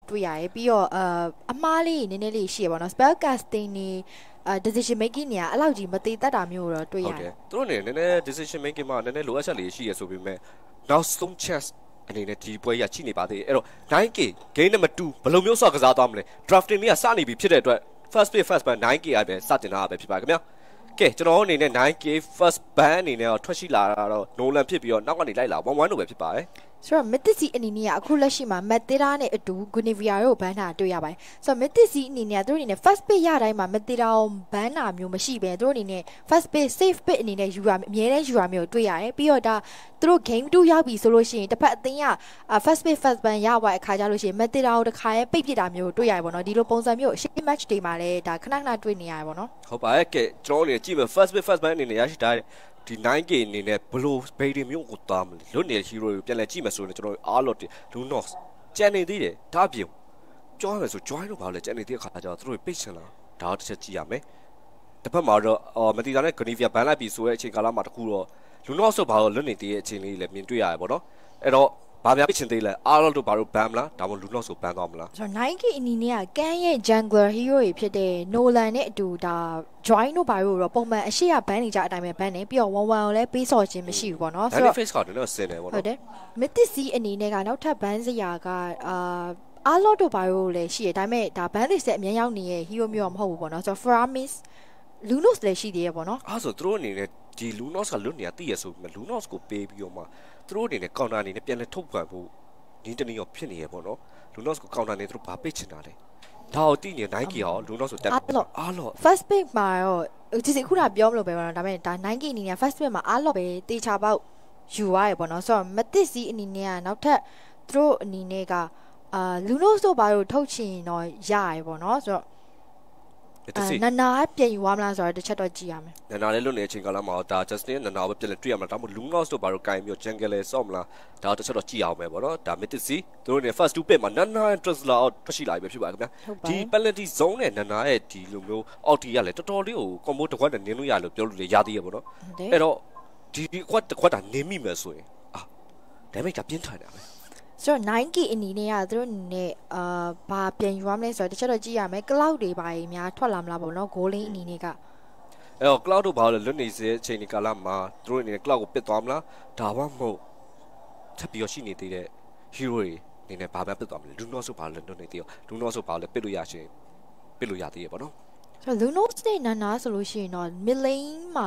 တွေ့ရတယ်ပြီးတော့အမားလေးနည်းနည်းလေးရှိရပါတော့ spell casting နေ decision making နေအဲ့လောက်ကြီးမသေးတတ်တာမျိုးတော့တွေ့ရတယ်သူတို့နေနည်းနည်း decision making မှာနည်းနည်းလိုအပ်ချက်လေးရှိရဆိုပေမဲ့နောက်ဆုံး chance အနေနဲ့ဒီပွဲရချိနေပါသေးတယ်အဲ့တော့ 9k game number 2ဘယ်လိုမျိုးဆော့ကစားသွားမလဲ drafting လေးကစနေပြီဖြစ်တဲ့အတွက် first pick first ban 9k အပဲစတင်တာပဲဖြစ်ပါခင်ဗျာကဲကျွန်တော်အနေနဲ့ 9k first ban အနေနဲ့ထွက်ရှိလာတာတော့ Nolan ဖြစ်ပြီးတော့နောက်ကနေလိုက်လာ1-1လို့ပဲဖြစ်ပါတယ်ဆိုတော့ Mythic အနေနဲ့အခုလက်ရှိမှာ Matera နဲ့အတူ Guinevere တို့ဘန်းတာတွေ့ရပါတယ်ဆိုတော့ Mythic အနေနဲ့သူတို့အနေနဲ့ first pick ရတိုင်းမှာ Matera ကိုဘန်းတာမျိုးမရှိဘဲသူတို့အနေနဲ့ first pick safe pick အနေနဲ့ယူရအမြဲတမ်းယူရမျိုးတွေ့ရတယ်ပြီးတော့ဒါသူတို့ game 2ရောက်ပြီဆိုလို့ရှိရင်တစ်ဖက်အသင်းက first pick first ban ရသွားတဲ့အခါကျလို့ရှိရင် Matera ကိုတစ်ခါရဲပိတ်ပစ်တာမျိုးတွေ့ရတယ်ပေါ့နော်ဒီလိုပုံစံမျိုးရှေ့ match တွေမှာလည်းဒါခဏခဏတွေ့နေရတယ်ပေါ့နော်ဟုတ်ပါရဲ့ကဲကျွန်တော်အနေနဲ့ကြည့်မယ် first pick first ban အနေနဲ့ရရှိထားတဲ့ဒီ 9k အနေနဲ့ဘလို့ဘေးတွေမျိုးကိုသားမလဲလွတ်နေတဲ့ hero ကိုပြန်လဲကြည့်မယ်ဆိုရင်ကျွန်တော်အားလို့လူနော့ကျန်နေသေးတယ်ဒါအပြင်ကြောင်းမယ်ဆို join လို့ပါလဲကျန်နေသေးတဲ့ခါကျတော့သူတို့ပိတ်ချင်လာဒါတစ်ချက်ကြည့်ရမယ်တစ်ဖက်မှာတော့မတီတာနဲ့ Guinevere ဘန်လိုက်ပြီဆိုတဲ့အချိန်ကာလမှာတခုတော့လူနော့ဆိုဘာလို့လွတ်နေသေးတဲ့အချိန်လေးလည်းမြင်တွေ့ရတယ်ပေါ့နော်အဲ့တော့ဘာများပိတ်ချင်သေးလဲအားလို့ဘာလို့ဘန်မလားဒါမှမဟုတ်လူနော့ဆိုဘန်သွားမလားဆိုတော့ 9k အနေနဲ့ကကန်ရဲ့ jungler hero တွေဖြစ်တဲ့ Nolan နဲ့အတူဒါ join တို့ဘာလို့တော့ပုံမှန်အရှိရဘန်နေကြအတိုင်းပဲဘန်နေပြီးတော့1-1ကိုလည်းပေးစော်ခြင်းမရှိဘူးပေါ့နော်ဆိုတော့ face ကတော့တော့ဆင်းတယ်ပေါ့နော်ဟုတ်တယ် Mythic အနေနဲ့ကနောက်ထပ်ဘန်စရာကအားလို့တို့ဘာလို့လဲရှိရဒါပေမဲ့ဒါဘန်သစ်ဆက်အများရောက်နေတဲ့ hero မျိုးမဟုတ်ဘူးပေါ့နော်ဆိုတော့ Framis Lunos လည်းရှိသေးရပေါ့နော်အဲ့ဆိုသူတို့အနေနဲ့ဒီ Lunos ကလွတ်နေတာသိရဆိုပေမဲ့ Lunos ကိုပေးပြီးတော့မှသူတို့အနေနဲ့ counter အနေနဲ့ပြန်လဲထုတ်ပြန်ဖို့ဒီတနည်းရောဖြစ်နေရပေါ့နော် Lunos ကို counter နေသူတို့ဘာပိတ်ချင်တာလဲဒါကိုတိနေ 9k ရော Lunos ကိုတက်အားလို့ first pick မှာတော့ဒီခုနပြောမလို့ပဲပေါ့နော်ဒါပေမဲ့ဒါ 9k အနေနဲ့ first pick မှာအားလို့ပဲတေချာပေါက်ယူရရပေါ့နော်ဆိုတော့ Mythic အနေနဲ့ကနောက်ထပ်သူတို့အနေနဲ့ကLunos တို့ဘာလို့ထုတ်ချင်တော့ရရပေါ့နော်ဆိုတော့နာနာပြန်ယူရမလားဆိုတော့တစ်ချက်တော့ကြည့်ရမယ်နာနာလည်းလွတ်နေတဲ့အချိန်ကာလမှာဒါ Justin နာနာပဲပြန်လဲတွေ့ရမှာဒါမှမဟုတ် Lunos တို့ဘာလို့ကင်ပြီး jungle လဲဆော့မလားဒါတစ်ချက်တော့ကြည့်အောင်ပဲပေါ့နော်ဒါ Mythic သူတို့နေ first 2 pick မှာနာနာ Trustler အောက်ထွက်ရှိလာပြီဖြစ်ပါခင်ဗျာဒီ penalty zone နဲ့နာနာရဲ့ဒီလိုမျိုးအောက်တီကလည်းတော်တော်လေးကို combo တစ်ခွက်နဲ့နင်းလို့ရလို့ပြောလို့လေရသေးရပေါ့နော်အဲ့တော့ဒီခွက်တစ်ခွက်တာနင်းမိမယ်ဆိုရင်damage ကပြင်းထန်တာပဲဆိုတော့ 9k အနေနဲ့ကသူတို့အနေနဲ့ဘာပြန်ယူရမလဲဆိုတော့တစ်ချက်တော့ကြည့်ရမယ် cloud တွေပါရင်များထွက်လာမလားပေါ့နော် goal lane အနေနဲ့ကအဲ့တော့ cloud တို့ဘာလို့လွတ်နေစေအချိန်ဒီကာလမှာသူတို့အနေနဲ့ cloud ကိုပစ်သွားမလားဒါမှမဟုတ်ချက်ပြီးရှိနေသေးတဲ့ hero တွေအနေနဲ့ဘာပဲပစ်သွားမလဲ Lunos ဆိုဘာလို့လွတ်နေသေးရော Lunos ဆိုဘာလို့ပစ်လို့ရရှင်ပစ်လို့ရသေးရပေါ့နော်ဆိုတော့ Lunos နဲ့ Nana ဆိုလို့ရှိရင်တော့ mid lane မှာ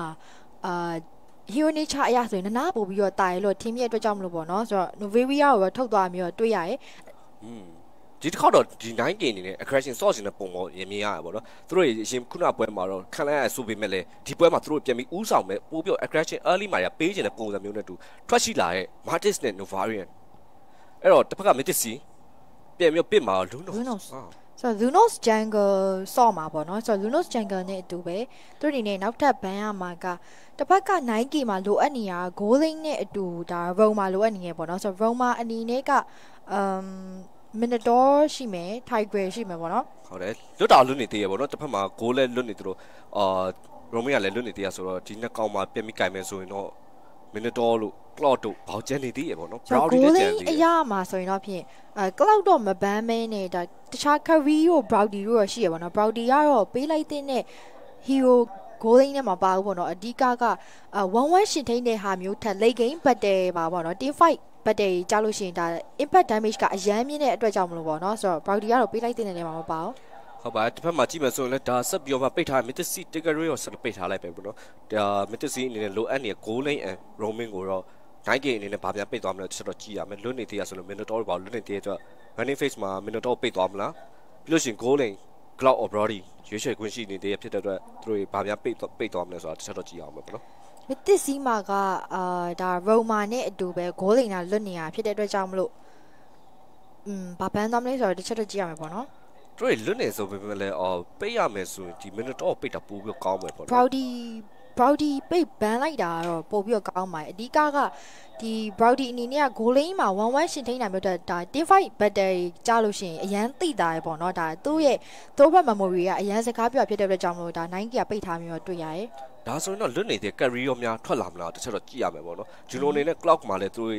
hero nature အရာဆိုရင်နာပို့ပြီးတော့တာရလို့ထင်းမြက်အတွက်ကြောင့်မလို့ပေါ့နော်ဆိုတော့ Noveria ကိုတော့ထုတ်သွားပြီးတော့တွေ့ရတယ်ဒီတစ်ခေါက်တော့ဒီ 9k အနေနဲ့ aggression source နဲ့ပုံပေါ်မြင်ရရပါတော့သူတို့အရင်ခုနပွဲမှာတော့ခံလိုက်ရဆိုပေမဲ့လည်းဒီပွဲမှာသူတို့ပြန်ပြီးဥဆောင်မဲ့ပို့ပြီး aggression early မှာရပေးခြင်းတဲ့ပုံစံမျိုးနဲ့တူထွက်ရှိလာတဲ့ Martis နဲ့ Novarian အဲ့တော့တစ်ဖက်က Mythic ပြန်ပြီးပစ်မှာ Lunos ဆိုတော့ Lunos jungle ဆော့မှာပေါ့နော်ဆိုတော့ Lunos jungle နဲ့အတူပဲသူတို့အနေနဲ့နောက်ထပ်ဘန်ရမှာကတစ်ဖက်က 9k မှာလိုအပ်နေတာ goal lane နဲ့အတူဒါ Roma လိုအပ်နေရပေါ့နော်ဆိုတော့ Roma အနေနဲ့ကMinotaur ရှိမယ် Tiger ရှိမယ်ပေါ့နော်ဟုတ်တယ်လွတ်တာလွတ်နေသေးရပေါ့နော်တစ်ဖက်မှာ goal လည်းလွတ်နေသူတို့Romania လည်းလွတ်နေသေးရဆိုတော့ဒီနှစ်ကောင်မှာပြန်ပြီးကင်မယ်ဆိုရင်တော့ Minotaur လို့ Cloud တို့ဘောက်ကျန်နေသေးရပေါ့နော် Browdy လည်းကျန်သေးတယ်အရာမှာဆိုရင်တော့ဖြင့် Cloud တော့မဘန်းမဲနဲ့ဒါတခြား Curry တို့ Browdy တို့ရရှိရပေါ့နော် Browdy ကတော့ပေးလိုက်တဲ့ hero goal lane နဲ့မှာပါဘူးပေါ့နော်အဓိကက1-1ရှင်ထိန်းတဲ့ဟာမျိုးထက် late game battle ပါပေါ့နော် team fight battle ကြားလို့ရှိရင်ဒါ impact damage ကအရန်မြင့်တဲ့အတွက်ကြောင့်မလို့ပေါ့နော်ဆိုတော့ Browdy ကတော့ပေးလိုက်တဲ့နေရာမှာမပါဘူးဟုတ်ပါတစ်ဖက်မှာကြည့်မယ်ဆိုရင်လည်းဒါဆက်ပြီးတော့ပိတ်ထား Mythic Tiger Ray ကိုဆက်ပိတ်ထားလိုက်ပဲပေါ့နော်ဒါ Mythic အနေနဲ့လိုအပ်နေတဲ့ goal lane and roaming ကိုတော့ 9k အနေနဲ့ဘာပြန်ပိတ်သွားမလဲတစ်ချက်တော့ကြည့်ရမယ်လွတ်နေသေးရဆိုလို့ Minotaur ဘာလွတ်နေသေးတဲ့အတွက် running face မှာ Minotaur ပိတ်သွားမလားပြီးလို့ရှိရင် goal lane Cloud or Brody ရွေးချယ်ခွင့်ရှိနေတဲ့ဖြစ်တဲ့အတွက်သူတို့ဘာများပိတ်သွားမလဲဆိုတာတစ်ချက်တော့ကြည့်အောင်ပဲပေါ့နော် Mythic မှာကဒါ Roma နဲ့အတူပဲ goal lane လွတ်နေတာဖြစ်တဲ့အတွက်ကြောင့်မလို့ဘာပန်းသွားမလဲဆိုတော့တစ်ချက်တော့ကြည့်ရမယ်ပေါ့နော်သူတို့လွတ်နေဆိုပေမဲ့လည်းပိတ်ရမယ်ဆိုရင်ဒီ Minotaur ပိတ်တာပိုပြီးကောင်းမယ်ပေါ့နော် Brody ပိတ်ဘန်လိုက်တာတော့ပို့ပြီးတော့ကောင်းပါတယ်အဓိကကဒီ Brody အနေနဲ့က goal lane မှာ1-1ရှင်ထိန်းနိုင်မျိုးဒါ team fight battle ကြားလို့ရှိရင်အရန်သိတာရပေါ့နော်ဒါသူ့ရဲ့ throwback memory ကအရန်စကားပြောဖြစ်တဲ့အတွက်ကြောင့်မလို့ဒါ 9k ပိတ်ထားမျိုးတော့တွေ့ရတယ်ဒါဆိုရင်တော့လွတ်နေတဲ့ carry ရောများထွက်လာမလားတစ်ချက်တော့ကြည့်ရမယ်ပေါ့နော်ဒီလိုအနေနဲ့ cloud မှာလည်းသူတို့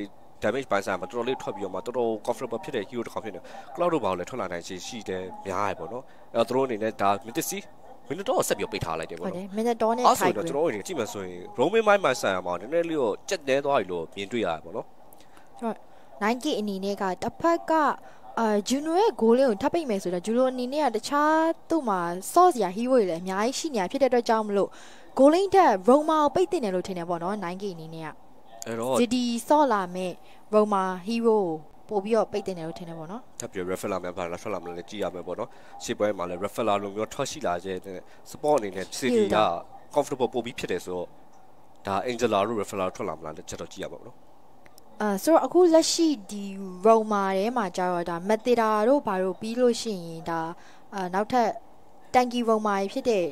damage ပိုင်းဆိုင်မှာတော်တော်လေးထွက်ပြီးတော့မှတော်တော် comfortable ဖြစ်တဲ့ hero တစ်ခါဖြစ်နေ cloud တို့ဘာလို့လဲထွက်လာနိုင်ရှိတယ်များရပေါ့နော်အဲ့တော့သူတို့အနေနဲ့ဒါ mythic မင်းတို့ဆက်ပြီးပိတ်ထားလိုက်တယ်ပေါ့နော်မင်းတို့နဲ့ထိုက်တယ်ကျွန်တော်တို့ကြည့်မှဆိုရင် roaming mind မှာဆိုင်မှာနည်းနည်းလေးတော့ကြက်တဲသွားပြီလို့မြင်တွေ့ရတယ်ပေါ့နော်ဟုတ် 9K အနေနဲ့ကတစ်ဖက်ကဂျူနိုရဲ့ goal လေးကိုထပ်ပိတ်မယ်ဆိုတော့ဂျူနိုအနေနဲ့ကတခြားသူ့မှာ source စရာ hero တွေလည်းအများကြီးရှိနေတာဖြစ်တဲ့အတွက်ကြောင့်မလို့ goal line တက် Roma ကိုပိတ်တင်တယ်လို့ထင်တယ်ပေါ့နော် 9K အနေနဲ့ကအဲ့တော့ City ဆော့လာမဲ့ Roma hero ပို့ပြီးတော့ပိတ်တင်တယ်လို့ထင်တယ်ပေါ့နော်ထပ်ပြီး referral များပါလားထွက်လာမလဲကြည့်ရမယ်ပေါ့နော်ရှေ့ပွဲမှာလည်း referral လိုမျိုးထွက်ရှိလာတဲ့ support အနေနဲ့ City က comfortable ပို့ပြီးဖြစ်တယ်ဆိုတော့ဒါ Angela တို့ referral ထွက်လာမလားချက်တော့ကြည့်ရပါပေါ့နော်ဆိုတော့အခုလက်ရှိဒီ Roma ထဲမှာကျတော့ဒါ Matera တို့ဘာလို့ပြီးလို့ရှိရင်ဒါနောက်ထပ် Tanky Roma ဖြစ်တဲ့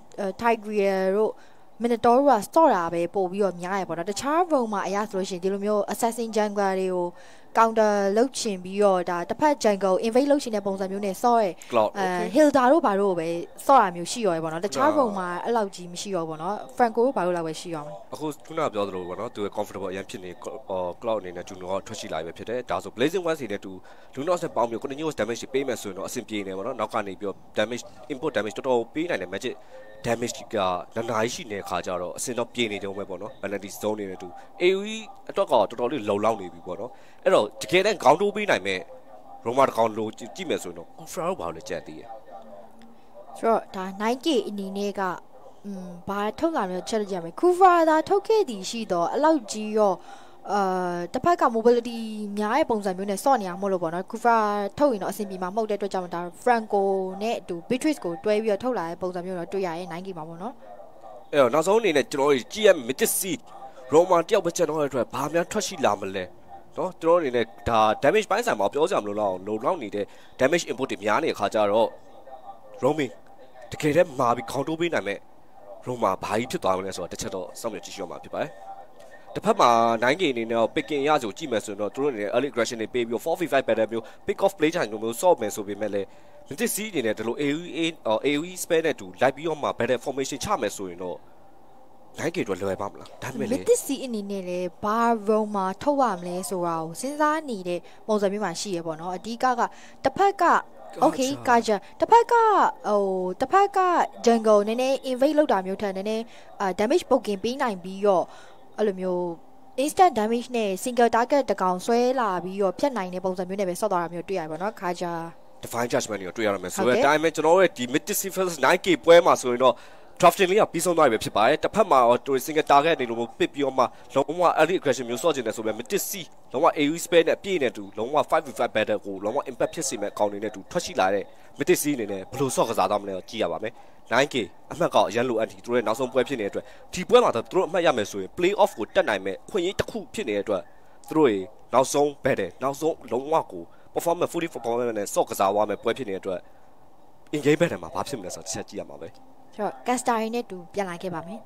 Tigreal တို့ Minotaur တို့က store တာပဲပို့ပြီးတော့များရပေါ့နော်တခြား Roma အရာဆိုလို့ရှိရင်ဒီလိုမျိုး assassin jungler တွေကို counter လုပ်ချင်ပြီးတော့ဒါတစ်ဖက် jungle invade လုပ်ချင်တဲ့ပုံစံမျိုးနဲ့ ဆော့ရဲHilda တို့ဘာလို့ပဲဆော့တာမျိုးရှိရောပဲပေါ့နော်တခြား Roma အဲ့လောက်ကြီးမရှိရောပေါ့နော် Franco တို့ဘာလို့လောက်ပဲရှိရောမယ်အခုခုနပြောသလိုပေါ့နော်သူက comfortable အရင်ဖြစ်နေ cloud အနေနဲ့ Juno ကထွက်ရှိလာပြီဖြစ်တယ်ဒါဆို blazing one စီနဲ့တူ Lunos နဲ့ပေါင်းပြီး continuous damage ပေးမယ်ဆိုရင်တော့အဆင်ပြေနေပေါ့နော်နောက်ကနေပြီးတော့ damage input damage တော်တော်ပေးနိုင်တယ် magic damage ကနားရှိနေတဲ့ခါကျတော့အဆင်တော့ပြေနေတယ်ပဲပေါ့နော် penalty zone နေနဲ့တူ AoE အတွက်ကတော်တော်လေးလုံလောက်နေပြီပေါ့နော်အဲ့တော့တကယ်တမ်းခေါင်းတိုးပေးနိုင်မဲ့ Roma တကောင်လိုကြည့်မယ်ဆိုရင်တော့ offer ဘာလို့လဲကြက်သေးရဆိုတော့ဒါ 9K အနေနဲ့ကဘာထုတ်လာမျိုးချက်ကြည့်ရမယ် Kuva ဒါထုတ်ခဲ့သည်ရှိတော့အလောက်ကြီးရောတစ်ဖက်က mobility များတဲ့ပုံစံမျိုးနဲ့စော့နေအောင်မလို့ပေါ့နော် Kuva ထုတ်ရင်တော့အဆင်ပြေမှာမဟုတ်တဲ့အတွက်ကြောင့်ဒါ Franco နဲ့အတူ Beatrice ကိုတွဲပြီးတော့ထုတ်လာတဲ့ပုံစံမျိုးတော့တွေ့ရရဲ့ 9K မှာပေါ့နော်အဲ့တော့နောက်ဆုံးအနေနဲ့ကျွန်တော်ကြည့်ရ Mythic Roma တယောက်ပဲချက်တော့တဲ့အတွက်ဘာများထွက်ရှိလာမလဲနော်ကျွန်တော်အနေနဲ့ဒါ damage ပိုင်းဆိုင်မှာပြောစရာမလိုတော့လုံလောက်နေတဲ့ damage input တွေများနေတဲ့ခါကျတော့ roaming တကယ်တည်းမာပြီးခေါင်းတိုးပေးနိုင်မဲ့ Roma ဘာကြီးဖြစ်သွားမလဲဆိုတော့တစ်ချက်တော့စောင့်မျှော်ကြည့်ရှုရမှာဖြစ်ပါတယ်တစ်ဖက်မှာ 9K အနေနဲ့ picking ရဆိုကြည့်မယ်ဆိုတော့သူတို့အနေနဲ့ early aggression တွေပေးပြီး 4v5 battle မျိုး pick off play time မျိုးဆော့မယ်ဆိုပေမဲ့လည်း Mythic အနေနဲ့ဒီလို AoE spell နဲ့တူလိုက်ပြီးတော့မှ battle formation ချမယ်ဆိုရင်တော့9K တော့လွယ်ပါမလားဒါပေမဲ့လေ Mythic အနေနဲ့လည်းဘာ Roma ထုတ်ရမလဲဆိုတာကိုစဉ်းစားနေတဲ့ပုံစံမျိုးမှာရှိရပေါ့နော်အဓိကကတစ်ဖက်က okay ကာဂျာတစ်ဖက်က jungle နည်းနည်း invade လုပ်တာမျိုးထက်နည်းနည်းdamage ပုတ်ကင်ပေးနိုင်ပြီးတော့အဲ့လိုမျိုး instant damage နဲ့ single target တကောင်ဆွဲလာပြီးတော့ဖြတ်နိုင်တဲ့ပုံစံမျိုးနဲ့ပဲဆော့သွားတာမျိုးတွေ့ရပါတော့ခါဂျာ divine judgment ကိုတွေ့ရမယ်ဆိုတော့အတိုင်းပဲကျွန်တော်တို့ဒီ Mythic versus 9K ပွဲမှာဆိုရင်တော့ drafting လေးကပြီးဆုံးသွားပြီဖြစ်ပါတယ်တစ်ဖက်မှာတော့ single target နေလို့ပစ်ပြီးတော့မှလုံးဝ early aggression မျိုးဆော့ကျင်တယ်ဆိုပေမဲ့ Mythic လုံးဝ AoE spell နဲ့အပြည့်နဲ့တူလုံးဝ 5v5 battle ကိုလုံးဝ impact ဖြစ်စေမဲ့အကောင်တွေနဲ့တူထွက်ရှိလာတဲ့ Mythic အနေနဲ့ဘယ်လိုဆော့ကစားသားမလဲကြည့်ရပါမယ် 9K အမှတ်ကအရန်လိုအပ်တယ်သူတို့ရဲ့နောက်ဆုံးပွဲဖြစ်နေတဲ့အတွက်ဒီပွဲမှာသူတို့အမှတ်ရမယ်ဆိုရင် play off ကိုတက်နိုင်မဲ့ခွင့်ရတစ်ခုဖြစ်နေတဲ့အတွက်သူတို့ရဲ့နောက်ဆုံး battle နောက်ဆုံးလုံးဝကို performance fully performance နဲ့ဆော့ကစားသွားမယ်ပွဲဖြစ်နေတဲ့အတွက် in game battle မှာဘာဖြစ်မလဲဆိုတော့တစ်ချက်ကြည့်ရမှာပဲဆိုတော့ caster ရင်းနဲ့တူပြန်လာခဲ့ပါမယ်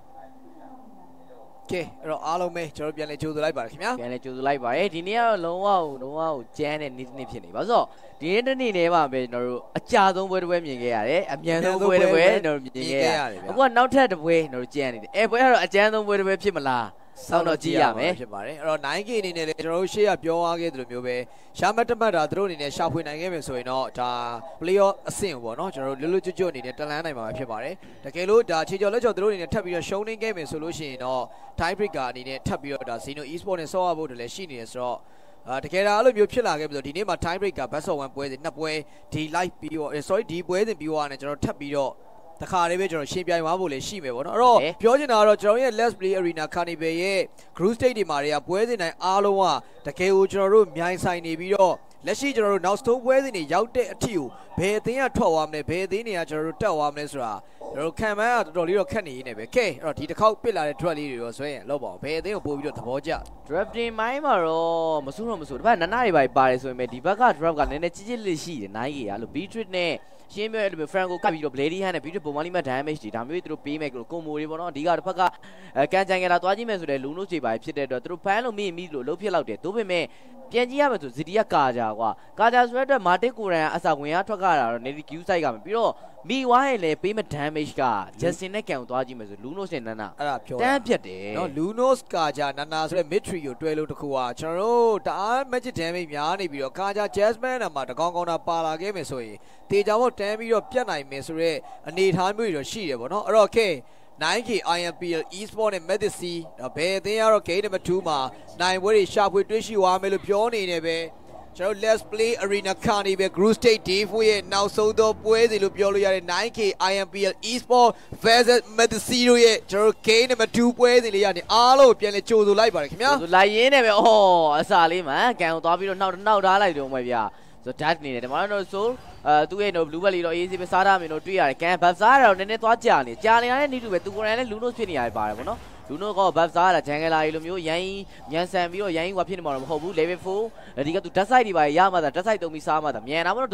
ကဲအဲ့တော့အားလုံးပဲကျွန်တော်ပြန်လဲကြိုးစားလိုက်ပါတယ်ခင်ဗျာပြန်လဲကြိုးစားလိုက်ပါတယ်ဒီနေ့ကတော့လုံးဝကိုကျန်းတဲ့နေ့ဖြစ်နေပါဆိုတော့ဒီနေ့ထဲမှာပဲကျွန်တော်တို့အကြဆုံးပွဲတစ်ပွဲမြင်ခဲ့ရတယ်အမြန်ဆုံးပွဲတစ်ပွဲကျွန်တော်တို့မြင်ခဲ့ရတယ်အခုကနောက်ထပ်တစ်ပွဲကျွန်တော်တို့ကျန်းနေတယ်ပွဲကတော့အကျန်းဆုံးပွဲတစ်ပွဲဖြစ်မလားစောင့်တော့ကြည့်ရမယ်ဖြစ်ပါတယ်အဲ့တော့ 9K အနေနဲ့လည်းကျွန်တော်တို့ရှေ့ကပြောသွားခဲ့သလိုမျိုးပဲရှာမတ်တမတ်တာသူတို့အနေနဲ့ရှာဖွေနိုင်ခဲ့မယ်ဆိုရင်တော့ဒါ playoff အဆင့်ပေါ့နော်ကျွန်တော်တို့လွတ်လွတ်ကျွတ်အနေနဲ့တလန်းနိုင်မှာဖြစ်ပါတယ်တကယ်လို့ဒါခြေကျော်လက်ကျော်သူတို့အနေနဲ့ထပ်ပြီးတော့ရှုံးနေခဲ့မယ်ဆိုလို့ရှိရင်တော့ tie breaker အနေနဲ့ထပ်ပြီးတော့ဒါ Zeno Esports နဲ့ဆော့ရဖို့တလည်းရှိနေတယ်ဆိုတော့တကယ်ဒါအဲ့လိုမျိုးဖြစ်လာခဲ့ပြီဆိုဒီနေ့မှာ tie breaker best of 1ပွဲစဉ်2ပွဲဒီ live ပြီးတော့ sorry ဒီပွဲစဉ်ပြီးသွားတယ်ကျွန်တော်ထပ်ပြီးတော့တခါလေးပဲကျွန်တော်ရှင်းပြသွားဖို့လည်းရှိမယ်ပေါ့နော်အဲ့တော့ပြောချင်တာကတော့ကျွန်တော်ရဲ့ Let's Play Arena Carnival ရဲ့ group stage တွေမှာတွေကပွဲစဉ်တိုင်းအားလုံးကတကယ်ကိုကျွန်တော်တို့မြိုင်ဆိုင်နေပြီးတော့လက်ရှိကျွန်တော်တို့နောက်ဆုံးပွဲစဉ်တွေရောက်တဲ့အထိကိုဘယ်အသင်းကထွက်သွားမလဲဘယ်အသင်းတွေကကျွန်တော်တို့တက်သွားမလဲဆိုတာကျွန်တော်တို့ခံမှန်းကတော်တော်လေးတော့ခက်နေနေပဲကဲအဲ့တော့ဒီတစ်ခေါက်ပစ်လာတဲ့ drop လေးတွေရောဆိုရင်လောက်ပါအောင်ဘယ်အသင်းကိုပို့ပြီးတော့သဘောကျ drafting မိုင်းမှာတော့မစိုးတော့မစိုးဒီဘက်နနတွေပါပါတယ်ဆိုရင်ပဲဒီဘက်က drop ကနည်းနည်းကြီးလေးရှိတယ်နိုင်ကြီးရလို့ Beatrice နဲ့ရှင်းပြအဲ့လို Franco ကပ်ပြီးတော့ Blady Hand နဲ့ Beatrice ပုံမှန်လေးမှ damage တွေဒါမျိုးသူတို့ပေးမယ်ကွန်မိုတွေပေါ့နော်အဓိကတစ်ဖက်ကကန်ကြံကြတာသွားကြည့်မယ်ဆိုတဲ့လူနုတွေပါဖြစ်တဲ့အတွက်သူတို့ဖမ်းလို့မိလို့လှုပ်ဖြစ်လောက်တယ်ဒါပေမဲ့ပြန်ကြည့်ရမယ်ဆိုဇီတီကကာဂျာကွာကာဂျာဆိုတဲ့အတွက်မာတစ်ကိုရန်အစာဝင်ရထွက်ကြတာတော့ Navy Q site ကမယ်ပြီးတော့ Me why le payment damage ka just in a count to Ajim Lunos and Nana. Damn yet. No Lunos Kaja Nana Mitri you 12 to Kua Charo da Magic Damage Yani Bio Kaja Jasmine and Matagona Pala game is way. Tejavo Tammy of Piana Missouri and need Hamid or she no okay. Nike IMPL Esports and Mythic they are okay number 2 ma 9 very sharp with Rishi Wamel Pioni in a way. So let's play Arena Carnival Group State Team now so the boys in Lupiolo Nike IMPL Esports versus Mythic so K number 2 boys in the Alo Pian chose to like oh Salim count off you now I don't know so that needed the soul to no blue valley or easy Sara no tree camp Sara and then to Johnny I need to be to Luno Spinny I bar do not go above Zara, Tangela, Lumio, Yang, Yansambio, Yang, Wapinamon, Hobu, Level, and he got to decide by Yamada, decide to Miss Amada, Yan, I want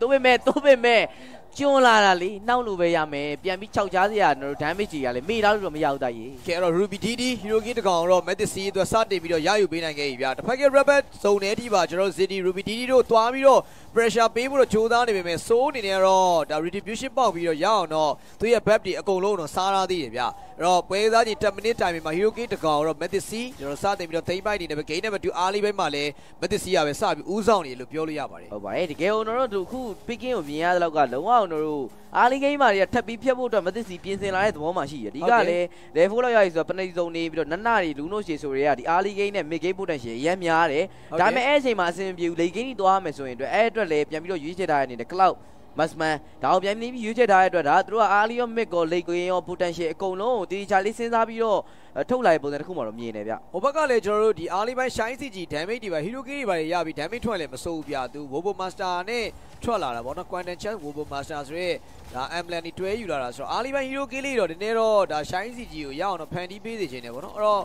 to be me, Chionali, now Luveyame, Piami Chowjazia, no damage, made out of Yaudai. Kero Ruby Didi, you get to go on, Medici, the Sunday video, Yayu been a gave ya. The Packet Rabbit, so native, Jero City, Ruby Didi, Tuamiro, pressure people to down, so in error, the retribution bomb video, Yano, to your Pepti, a colon, Sara, the whether the terminate time in my hero to go or Medici, you know, Saturday, you take by the game never to Ali Male, Medici, I was Sabi, Uzoni, Lupioli. Oh, why the game to who picking of the other got the one or Ali game, I tap people to Medici, Pins and I, the woman she, the Gale, they follow is a Penazone, Nanari, Luno, Soria, the Ali game and make a potential, Yamiare, Dame as a massive view, they gain to Amazo into Adre, Yamio, you said in the cloud. Masma, now Yami, you said I through Ali or Miko, Lake or potential Kono, the Charlie Sensabio, a toll liable and Kumar of Yenavia. Obaga Ledger, the Ali by Shiny damage by Hiroki by Yabi, damage to him, Sovia, do Wobo Master, ne, Trolla, one of Quantan, Wobo Masters, Ray, Amlani to Ayula, so Ali by Hiroki or the Nero, the Shiny Yan of Penny Busy, or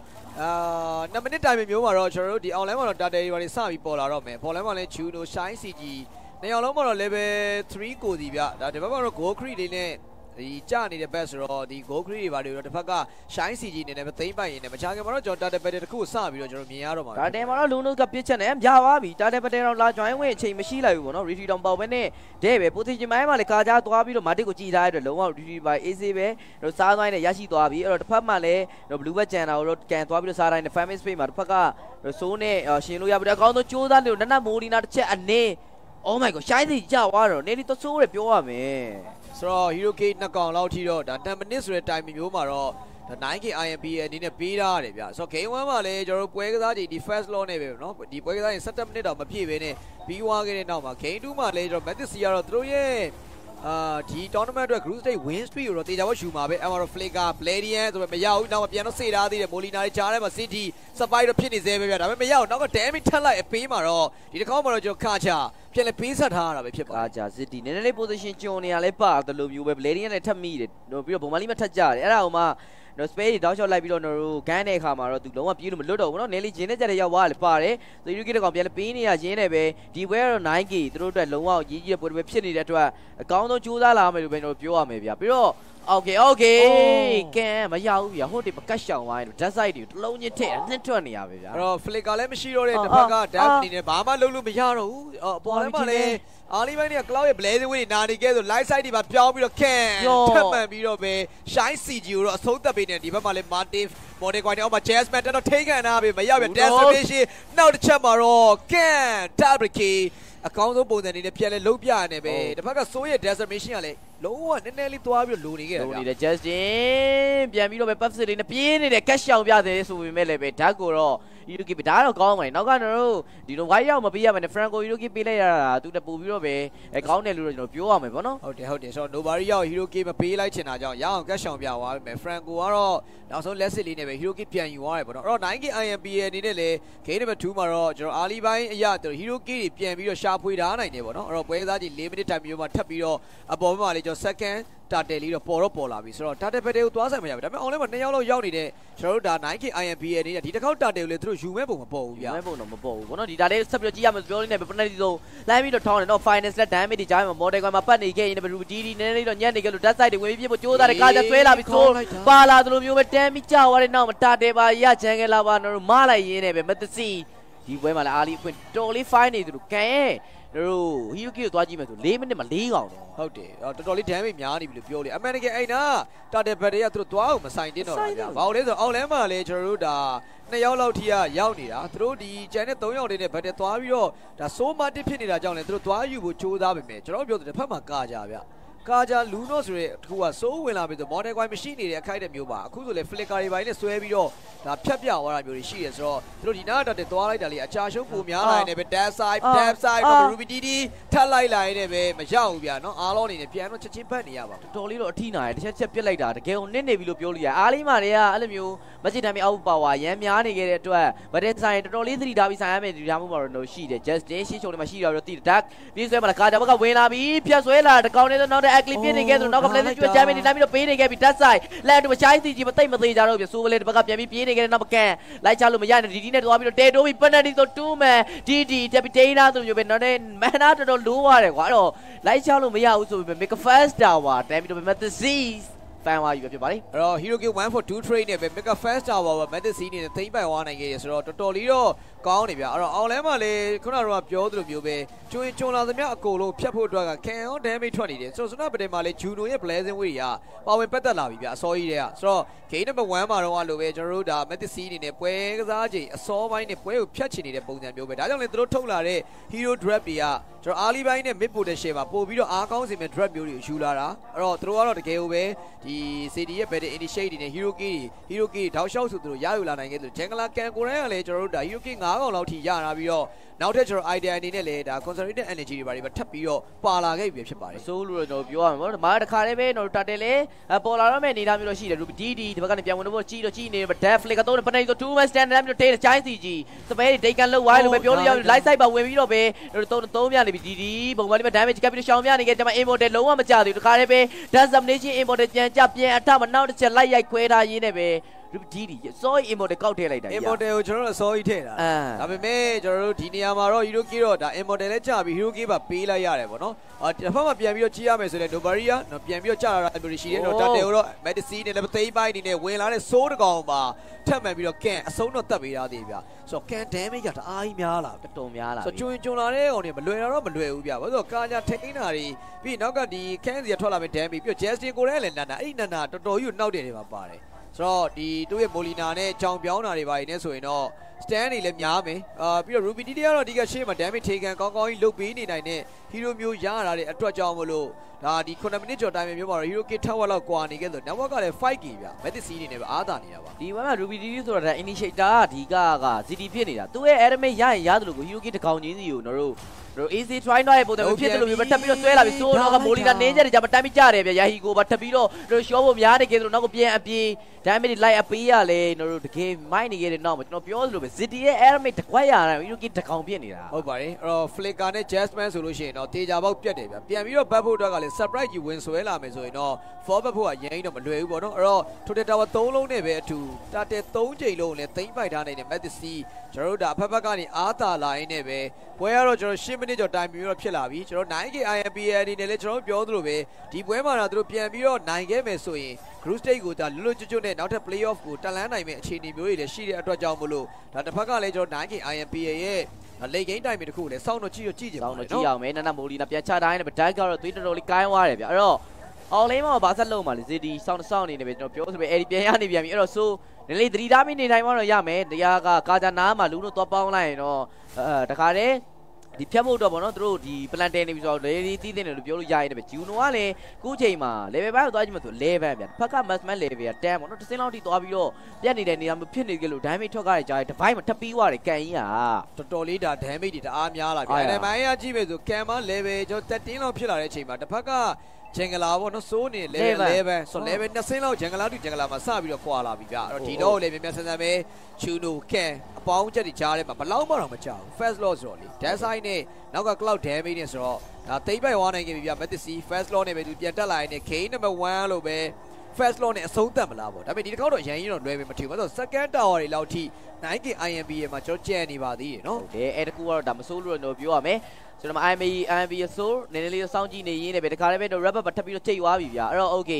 number time in Yuma, the Olemon of that day when it's Sami Polar, Polemon, Chuno, Shiny CG. They are almost level 3 go the go creed in it. The Johnny the best or the go creed value of the Paga, Shine CG and everything by in the Machanga, that better cool Sam, you Jeremy Aroma. Tadema Luno Capitan and Jawabi, Tadepatero large way, chain machine, you know, read on Bobene, David, put it in my Malikaja to Abi, Matico G, the lower by Easy, no Sada and Yashi to Abi, or the Pamale, no Blue Channel, or can to Abi Sara in the family space, Marpaga, the Sone, Shinuya, but I call the Chuda, Nana Moody not check and nay. Oh my God, shiny Jawaro, nearly to so repure me. So, Hiroki Nakon, Lautio, the 10 minutes time in Yumaro, the Nike IMPL in a Pira. So, K1 or Puega, the first law name, no, the Puega is set up of a PVN, P1 in Nama, K2 later, Medicine through ye. The tournament cruise day wins to Euro, the Shuma, our Flicker, Pladians, Mayao, now a piano Seda, the Molina Charama City, Sapphire Pinis everywhere. Mayao, now a damn it, like a Pimaro, the Commodore Kacha. Pizza Hara, Kaja City, in any position, Johnny Alepa, the Love you web lady and a meet. No people, Malima Taja, Erauma, no space, Dodger Labino, Cane Hammer, to go up you, Ludo, nearly Janet at your wild party. So you get a Pinia, Geneve, the wear Nike, through the low, you put website that a count of Judah, maybe pure, maybe a bureau. Okay, Cam, a yow, you hold it a cushion wine, just I do, loan your tail, and then turn the other. Flick, let me see your Bama Lulu Bijaro, Bolamane, Olivania Chloe Blaze with Nani get the light side of a Piao can, Biro, Shine CG, or so the bin and Divamale Matif, Modequine, my chest matter, not take an abbey, but you have a destination. Now the Chamaro can, Tabriki, a council bone in the Piano Lupia, the Paga Soya desert machine. Low one and nearly to have you looting it. Just in Piamino Puffs in a pin in a cash out of so we may have a taco. You keep it out of going. No, no, you know why I'm a Pia and a Franco, you keep it to the Puvio Bay, a county of pure Memono. Okay, so nobody out, you keep a pay like China, young cash out of Franco. Now so less in a hero keep you are, but Nike IMPL in LA, K tomorrow, Ali by Yat, hero keep Piamino sharp with Anna, or whether the limited time you want Tapio above your second. Tateli of Poro Pola, so Tatapete to us. I mean, only one yellow yoni, so that Nike IMPL, the account Tateli through Shumebo, Yambo, one of the days of the Giam is building a Penadizo, Lamy the town, no finance, let damage the time of Modega Mapani again, but Rudini, and Yannick to that side, we be able to that a car that well, it's all Pala, the Rumi, Tamicha, or now Tate by Yachang, Lavan, or Mala, but the sea, he went Ali went totally fine through Kay. တို့ဟီယိုကီကိုသွားကြည့်မယ်ဆို4မိနစ်မှာ4កောင်တော့ဟုတ်တယ်တော်တော်လေး damage များနေပြီလို့ပြောလေအမှန်တကယ်အဲ့နာတာတဲ့ဘက်တွေကသူတို့သွားအောင်မဆိုင်တင်းတော့တာဗျာဘာလို့လဲဆိုတော့အောက်လမ်းမှာလေကျွန်တော်တို့ဒါ2ယောက်လောက်ထိရောက်နေတာသူတို့ဒီကျန်တဲ့3ယောက်လေးနဲ့ဘက်တဲ့သွားပြီးတော့ဒါဆိုးမတစ်ဖြစ်နေတာကြောင့်လေသူတို့သွားယူဖို့ကြိုးစားပေမဲ့ကျွန်တော်ပြောတဲ့တစ်ဖက်မှာကာကြဗျာကာဂျာလူနို့ဆိုတဲ့အခုကစိုးဝင်လာပြီဆိုမော်ဒယ်ကွိုင်းမရှိနေတဲ့အခိုက်တဲ့မျိုးပါအခုဆိုလေဖလစ်ကာတွေပိုင်းနဲ့ဆွဲပြီးတော့ဒါဖြတ်ပြသွားတာမျိုးတွေရှိတယ်ဆိုတော့သူတို့ဒီနားတက်သွားလိုက်တာလေအချာရှုံးပုံများလာနေပဲ dab side တော့ Ruby DD ထပ်လိုက်လာနေပဲမရောက်ဘူးဗျာနော်အားလုံးအနေနဲ့ပြန်တော့ချက်ချင်းဖတ်နေရပါတော်လေးတော့အထီးနာတယ်တစ်ချက်ပြစ်လိုက်တာတကယ်ကိုနစ်နေပြီလို့ပြောလို့ရအားလေးမာတွေကအဲ့လိုမျိုးမချစ်တမ်းမြေအောက်ပါဝါရမ်းများနေခဲ့တဲ့အတွက်ဗတဲ့ဆိုင်တော်လေးသတိထားပြီးဆိုင်ရမယ်ဒီထားမှုမှာတော့ရှိတယ် just day ရှင်းချုံတွေမှာရှိတော့တိ dark ပြေးဆွဲမှာကာဂျာဘက်ကဝင်လာပြီးဖြတ်ဆွဲလာတကောင်နဲ့တော့နောက်တဲ့ active ပြစ်နေခဲ့ဆိုနောက်ကပလက်ကျွတ်ချမ်းမင်းတိုင်းပြီးတော့ပေးနေခဲ့ပြီ that side လက်တူချိုင်းစီကြီးမသိမသေးကြတော့ပြဆိုးပလဲတစ်ဘက်ကပြန်ပြီးပြေးနေခဲ့တဲ့နောက်ပကန်လိုက်ချလို့မရနဲ့ဒီဒီနဲ့သွားပြီးတော့တဲတိုးပြီး penalty ဆို2 man DD captain ဆိုမျိုးပဲနောက်တဲ့ man တော်တော်လိုးသွားတယ်ကွာအဲ့တော့လိုက်ချလို့မရဘူးဆိုပြီး make a first tower တန်းပြီးတော့ Mathicဖန်သွားယူဖြစ်ပါလိမ့်အဲ့တော့ Hero K 1 for 2 trade နဲ့ပဲ make a first tower ပါ Mathic နဲ့သိမ့်ပိုင်သွားနိုင်ခဲ့ရဆိုတော့တော်တော်လေးတော့ကောင်းနေဗျအဲ့တော့အောင်လမ်းမှာလေခုနကတော့ပြောသလိုမျိုးပဲကျွန်းလာသမျှအကုန်လုံးဖြတ်ဖို့အတွက်ကခံအောင် damage ထွက်နေတယ်ဆိုတော့စနပဒေမှာလေ Juno ရဲ့ blazing way တွေကပါဝင်ပတ်သက်လာပြီဗျအစောကြီးတွေကဆိုတော့ game number 1မှာတော့လို့ပဲကျွန်တော်တို့ဒါ Mathic အနေနဲ့ပွဲကစားချိန်အစောပိုင်းနဲ့ပွဲကိုဖြတ်ချင်နေတဲ့ပုံစံမျိုးပဲဒါကြောင့်လေသူတို့ထုတ်လာတဲ့ Hero Drop တွေကကျွန်တော်အားလီပိုင်းနဲ့ mid potential မှာပို့ပြီးတော့အားကောင်းစေမယ့် drop မျိုးတွေကိုယူလာတာအဲ့တော့သူတို့ကတော့တကယ်ကိုပဲဒီ CD ရဲ့ better initiate တွေနဲ့ Hero K တောက်လျှောက်ဆိုသူတို့ရယူလာနိုင်ခဲ့တယ် Jungler Can ကိုယ်တိုင်ကလည်းကျွန်တော်တို့ဒါ Hero K 9 កောင်လောက်ထိရလာပြီးတော့နောက်ထပ်ကျွန်တော် idea အနေနဲ့လည်းဒါ concentrated energy တွေပါထပ်ပြီးတော့ပါလာခဲ့ပြီဖြစ်ပါတယ်ဆိုလို့တော့ပြောရမှာပေါ့ဒါမှတခါလေးပဲတော့တာတယ်လေပေါ်လာတော့မဲ့နေတာမျိုးတော့ရှိတယ် Ruby DD ဒီဘက်ကနေပြန်ဝင်တော့ကြီးနေတယ် Death Flicker တော့ပနေဆို2 man stand နဲ့မျိုးတေးချိုင်းစီကြီးစပယ်တွေဒိတ်ကန်လောက်ဝိုင်းလို့ပဲပြောလို့ရ light side ပါဝင်ပြီးတော့ပဲ3ပြနေပြီ DD ပုံမှန်လေးမှာ damage ကပ်ပြီးတော့ရှောင်ပြနေခဲ့တယ်မှာ immortal လုံးဝမကြသေးဘူးတခါလေးပဲ Domination immortal ပြန်အထမနောက်တစ်ချက်လိုက်ရိုက်ခွဲထားရင်းနဲ့ပဲဒီစော immortal ကောက်ထည့်လိုက်တာ immortal ကိုကျွန်တော်တို့အစောကြီးထည့်တာဒါပေမဲ့ကျွန်တော်တို့ဒီနေရာမှာတော့ Hero K တော့ဒါ immortal လည်းကြာပြီ Hero K ပါပေးလိုက်ရတယ်ပေါ့နော်တစ်ဖက်မှာပြန်ပြီးတော့ကြီးရမယ်ဆိုရင် Nobaria နော်ပြန်ပြီးတော့ကြာလာတာမျိုးရှိတယ်တော့ Turtle ကိုတော့ Medicine နဲ့လည်းသိမ်းပိုင်းနေနဲ့ဝင်လာတဲ့ Soul တကောင်ပါထပ်မှန်ပြီးတော့ Can အဆုံးတော့တက်ပေးရသေးဗျာဆိုတော့ Can damage ကတအားကြီးများလာတော်တော်များလာဆိုတော့ကျွန်းလာတဲ့ကောင်တွေမလွယ်တော့မလွယ်ဘူးဗျာဘာလို့ဆိုတော့ကာညာထိန်းတာတွေပြီးနောက်ကဒီ Can စီကထွက်လာမယ့် damage ပြီးတော့ Justin ကိုလည်းနန္ဒာအဲ့ဒီနန္ဒာတော်တော်ကြီးကိုနှောက်တယ်တွေမှာပါတယ်ဆိုတော့ဒီသူ့ရဲ့မိုလီနာနဲ့ကြောင်ပြောင်းတာတွေပါနေဆိုရင်တော့ stand တွေလည်းများမယ်ပြီးတော့ Ruby DD ကတော့ဒီကရှေ့မှာ damage ထိကန်ကောင်းကောင်းကြီးလုတ်ပေးနေနိုင်တဲ့ hero မျိုးရလာတဲ့အတွက်ကြောင့်မလို့ဒါဒီ9မိနစ်ကျော် time မျိုးမှာတော့ Hero K ထက်ဝက်လောက်ကွာနေခဲ့ဆို network ကလည်း 5K ဗျ Mathic အနေနဲ့ပဲအားသာနေတာပါဒီဘက်မှာ Ruby DD ဆိုတာဒါ initiator ဒီက ZD ဖြစ်နေတာသူ့ရဲ့ enemy ရရင်ရတယ်လို့ကို Hero K တကောင်ချင်းစီကိုတို့easy try တော့ရဲ့ပုံစံမျိုးဖြစ်တယ်လို့ပဲတက်ပြီးတော့ဆွဲလာပြီးဆိုတော့ကမိုလီနာနေကြတယ်ကြာမတိုင်းမကြတယ်ဗျယာဟီကိုပါတက်ပြီးတော့တို့ရှော့ဖို့များနေကြတယ်လို့နောက်ကပြန်အပြေး damage လိုက်အပေးရလဲတို့တကယ်မိုင်းနေကြတယ်နောက်မှာကျွန်တော်ပြောသလိုပဲ ZD ရဲ့ enemy တကွက်ရတာ Hero K တကောင်ဖြစ်နေတာဟုတ်ပါတယ်အဲ့တော့ Flicker နဲ့ Jasmine ဆိုလို့ရှိရင်တော့တေချာပေါက်ပြတ်တယ်ဗျပြန်ပြီးတော့ back ဖို့အတွက်ကလည်း surprise ကြီးဝင်ဆွဲလာမယ်ဆိုရင်တော့ forward ဖို့ကရင်းတော့မလွယ်ဘူးပေါ့နော်အဲ့တော့ total tower 3လုံးနဲ့ပဲအထူတာတဲ3ချိန်လုံးနဲ့သိမ့်ပိုက်ထားနိုင်တဲ့ Mathic ကျွန်တော်တို့ဒါအဖက်ဖက်ကနေအားသာလာရင်းနဲ့ပဲပွဲကတော့ကျွန်တော်10မိနစ်ကျော် time မျိုးတော့ဖြစ်လာပြီကျွန်တော် 9K IMPL အနေနဲ့လည်းကျွန်တော်ပြောသလိုပဲဒီပွဲမှာတော့သူတို့ပြန်ပြီးတော့နိုင်ခဲ့မယ်ဆိုရင် group stage ကိုဒါလွတ်ကျွတ်နဲ့နောက်ထပ် playoff ကိုတက်လန်းနိုင်မယ့်အခြေအနေမျိုးတွေလည်းရှိတဲ့အတွက်ကြောင့်မလို့ဒါတစ်ဖက်ကလည်းကျွန်တော် 9K IMPL ရဲ့လေဂိမ်းတိုင်းတခုလည်းစောင့်တော့ကြည့်ကြည့်ပါမယ်နော်စောင့်တော့ကြည့်အောင်မယ်နန္ဒမိုလီနာပြန်ချတိုင်းနဲ့ဗဒိုက်ကတော့သွေးတော်တော်လေးကိုင်းသွားတယ်ဗျအဲ့တော့အောင်လိမ့်မှာဘာဆက်လုံးမှာလဲ ZD စောင့်နေတယ်ပဲကျွန်တော်ပြောဆိုပဲအဲ့ဒီပြန်ရနေပြန်ပြီအဲ့တော့ဆိုနည်းလေးသတိထားပြီးနေတိုင်းမှာတော့ရမယ်တရားကကာဂျာနာမှာလူတို့သွားပေါင်းလိုက်ရင်တော့တခါတည်းဒီဖြတ်ဖို့တော့ဗောနော်သူတို့ဒီ plan တင်နေပြီဆိုတော့လေတီးတင်တယ်လို့ပြောလို့ရရတယ်ပဲဂျူနိုကလည်းခုချိန်မှာ level 5ကိုသွားကြည့်မှဆို11ဗျဖက်က maximum level က10ဗောနော်တစ်စင်းလောက်ထိသွားပြီးတော့ပြတ်နေတဲ့နေရာမျိုးဖြစ်နေကြလို့ damage ထွက်ကြရကြားတယ် device မှာထပ်ပြီးသွားတယ်ကန်ကြီးကတော်တော်လေးဒါ damage တွေတအားများလာပြီအဲ့ဒါမှရကြည့်မယ်ဆို can မှာ level ကျွန်တော်13လောက်ဖြစ်လာတဲ့အချိန်မှာတစ်ဖက်ကဂျင်ဂလာပေါ့နော်စိုးနေ level 11ဆို level 2ဆင်းလောက်ဂျင်ဂလာတူဂျင်ဂလာမှာစပြီးတော့ခွာလာပြီဗျအဲ့တော့ဒီတော့လည်းမြန်ဆန်ဆန်ပဲချူနိုကန်အပေါင်းချက်တွေကြားထဲမှာဘလောက်မှတော့မကြောက်ဘူး first loss ဆိုတော့လေ dash side နဲ့နောက်က cloud damage နဲ့ဆိုတော့ဒါသိမ့်ပိုက်ဝါနိုင်ခဲ့ပြီဗျ Mathic first loss နဲ့ပဲသူပြန်တက်လာရင် game number 1လို့ပဲ first loss နဲ့အဆုံးသတ်မလားပေါ့ဒါပေမဲ့ဒီတစ်ခေါက်တော့ရန်ကြီးတော့လွယ်ပဲမထင်ဘူးဆိုတော့ second tower တွေလောက်ထိ 9K IMPL မှာကျွန်တော်ကြံနေပါသေးတယ်နော်ဟုတ်တယ်အဲ့တကူကတော့ဒါမဆိုးလို့တော့ပြောရမယ်ကျွန်တော် IMPL ဆိုနည်းနည်းလေးစောင့်ကြည့်နေရင်းနဲ့ပဲတခါလေးပဲတော့ rubber ထပ်ပြီးတော့ချိန်သွားပြီဗျအဲ့တော့ okay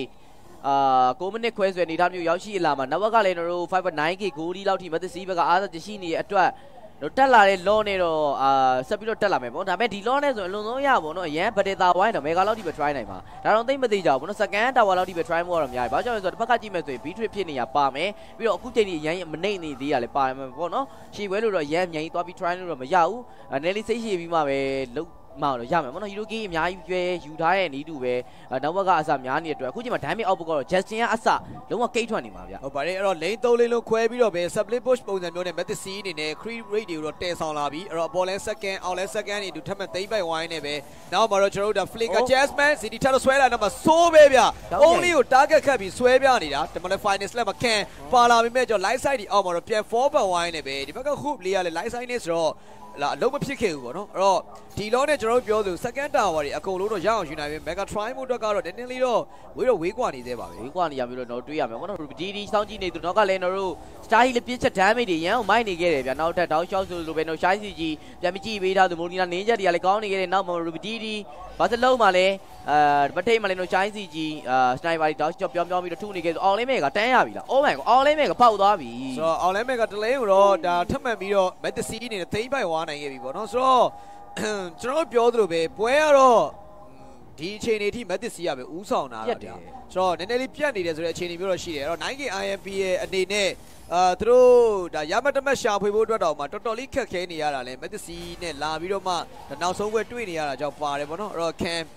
9မိနစ်ခွဲဆွဲနေထားမျိုးရောက်ရှိလာမှာနောက်ကလည်းတို့ 5.9K ဂိုးဒီလောက်ထိ Mathic ဘက်ကအားသာရှိနေတဲ့အတွက်တက်လာတဲ့ law နဲ့တော့ဆက်ပြီးတော့တက်လာမယ်ပေါ့ဒါပေမဲ့ဒီ law နဲ့ဆိုအလွန်ဆုံးရပေါ့နော်အရန် predator ဝိုင်းတော့ mega လောက်ထိပဲ try နိုင်ပါဒါတော့သိမသိကြဘူးပေါ့နော် second tower လောက်ထိပဲ try မို့တော့များပြီဘာကြောင့်လဲဆိုတော့တစ်ဖက်ကကြည့်မယ်ဆိုရင် B-trip ဖြစ်နေရပါမယ်ပြီးတော့အခုချိန်ကြီးအရန်မနှိမ့်နေသေးရလဲပါမယ်ပေါ့နော်ရှေ့ပွဲလို့တော့အရန်အများကြီးသွားပြီး try လို့တော့မရဘူးနည်းလေးစိတ်ရှည်ပြီးမှပဲလုံးမောင်တော့ရမယ်ပေါ့နော် hero key အများကြီးပဲယူထားရဲ့နီးတူပဲနောက်ဘက်ကအစများနေတဲ့အတွက်အခုချိန်မှာ damage output ကတော့ Justin ကအစလုံးဝကိတ်ထွက်နေမှာဗျဟုတ်ပါတယ်အဲ့တော့ lane 3 lane လုံးခွဲပြီးတော့ပဲ split push ပုံစံမျိုးနဲ့ Mythic အနေနဲ့ creep rate တွေကိုတော့တည်ဆောင်လာပြီအဲ့တော့အပေါ်လဲ second အောက်လဲ second နေတူထပ်မဲ့သိမ့်ပိုက်ဝိုင်းနေပဲနောက်မှာတော့ကျွန်တော်တို့ဒါ flicker jasmine city ထပ်တော့ဆွဲလာတော့မှစိုးပဲဗျ only ကို target ခတ်ပြီးဆွဲပြနေတာဒီမှာလဲ final slap မှာcan ပါလာပြီမဲ့ကျွန်တော် light side ဒီအောက်မှာတော့ပြန် 4 back ဝိုင်းနေပဲဒီဘက်က hoop လေးကလဲ light side နေဆိုတော့လာအလုံးမဖြစ်ခဲ့ဘူးပေါ့နော်အဲ့တော့ဒီလောနဲ့ကျွန်တော်တို့ပြောသူ second tower တွေအကုန်လုံးတော့ရအောင်ယူနိုင်ပြီ mega try မို့တော့ကတော့နည်းနည်းလေးတော့ဝေးကွာနေသေးပါပဲဝေးကွာနေရမျိုးတော့တွေးရမယ်ပေါ့နော်ဒီစောင်းကြည့်နေသူတော့ကလည်းတို့ star ကြီးလည်းပြစ်ချက် damage တွေရန်ကိုမိုက်နေခဲ့တယ်ဗျာနောက်ထပ်တောက်ရှောက်ဆိုလိုပဲတော့ shy စီကြီးပြန်မကြည့်ပေးထားသူမိုနီနာနင်းချက်တွေကလည်းကောင်းနေခဲ့တယ်နောက်မှာ rubidity ဘာစလုံးမှာလည်းပထိတ်မှာလည်းတော့ shy စီကြီးsniper တွေတောက်ရှောက်ပြောင်းပြီးတော့ထုနေခဲ့ဆို online mega တန်းရပြီလား oh my god online mega ပေါက်သွားပြီဆိုတော့ online mega တလဲကိုတော့ဒါထပ်မှန်ပြီးတော့ Mythic အနေနဲ့သိမ့်ပိုက်ဝါနိုင်ခဲ့ပြီပေါ့နော်ဆိုတော့ကျွန်တော်ပြောသလိုပဲပွဲကတော့ဒီအချိန်လေးထိ Mythic ကပဲဥဆောင်တာဗျာဆိုတော့နည်းနည်းလေးပြတ်နေတယ်ဆိုတဲ့အခြေအနေမျိုးတော့ရှိတယ်အဲ့တော့ 9K IMP ရဲ့အနေနဲ့သူတို့ဒါရမတ်တမတ်ရှာဖွေဖို့အတွက်တော့မှတော်တော်လေးခက်ခဲနေရတာလဲ Mythic နဲ့လာပြီးတော့မှနောက်ဆုံးပွဲတွေ့နေရတာကြောင့်ပါတယ်ပေါ့နော်အဲ့တော့ cam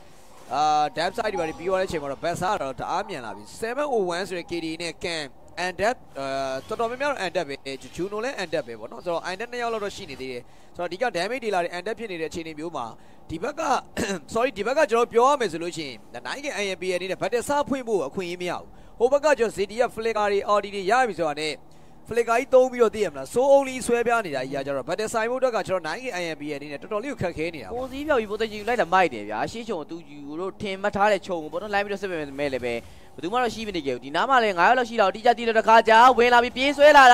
dab side တွေပါပြီးသွားတဲ့အချိန်မှာတော့ best ကတော့တအားမြန်လာပြီ701ဆိုတဲ့ KD နဲ့ cam and that တော်တော်များများတော့ and that ပဲဂျူနိုလည်း and that ပဲပေါ့နော်ဆိုတော့ and that 2ယောက်လောက်တော့ရှိနေသေးတယ်ဆိုတော့ဒီက damage တွေလာတဲ့ and that ဖြစ်နေတဲ့အခြေအနေမျိုးမှာဒီဘက်က sorry ဒီဘက်ကကျွန်တော်ပြောရမယ်ဆိုလို့ရှိရင် 9K IMP ရဲ့အနေနဲ့ battle စဖွင့်ဖို့အခွင့်အရေးမရဘူးဟိုဘက်ကကျွန်တော် ZDF flicker တွေ OD တွေရပြီဆိုတာနဲ့ flicker ကြီးသုံးပြီးတော့သိရမလား so only ဆွဲပြားနေတာကြီးကကျတော့ battle ဆိုင်ဖို့အတွက်ကကျွန်တော် 9K IMP ရဲ့အနေနဲ့တော်တော်လေးကိုခက်ခဲနေတာပုံစည်းပြောက်ပြီး position လိုက်တာမိုက်တယ်ဗျာရှေ့ချုံသူယူတို့ထင်မှတ်ထားတဲ့ခြုံကိုပေါ့နော် line ပြီးတော့စစ်မဲ့မဲလည်းပဲဘယ်သူမှတော့ရှိမနေကြဘူးဒီနားမှာလည်း9ယောက်လောက်ရှိတော့တီးကြတီးလို့တခါကြာဝင်လာပြီးပြေးဆွဲလာတာ